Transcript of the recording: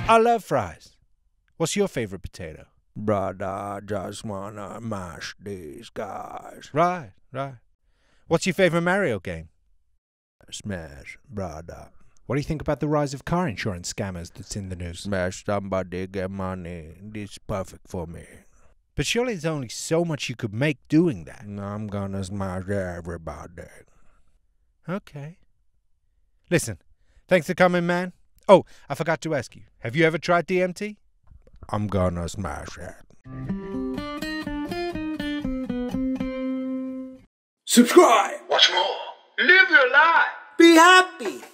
I love fries. What's your favorite potato? Brother, I just wanna mash these guys. Right. What's your favorite Mario game? Smash, brother. What do you think about the rise of car insurance scammers that's in the news? Smash somebody, get money. This is perfect for me. But surely there's only so much you could make doing that. I'm gonna smash everybody. Okay. Listen, thanks for coming, man. Oh, I forgot to ask you. Have you ever tried DMT? I'm gonna smash it. Subscribe. Watch more. Live your life. Be happy.